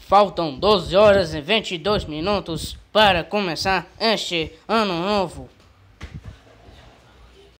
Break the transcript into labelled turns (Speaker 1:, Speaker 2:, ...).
Speaker 1: Faltam 12 horas e 22 minutos para começar este ano novo.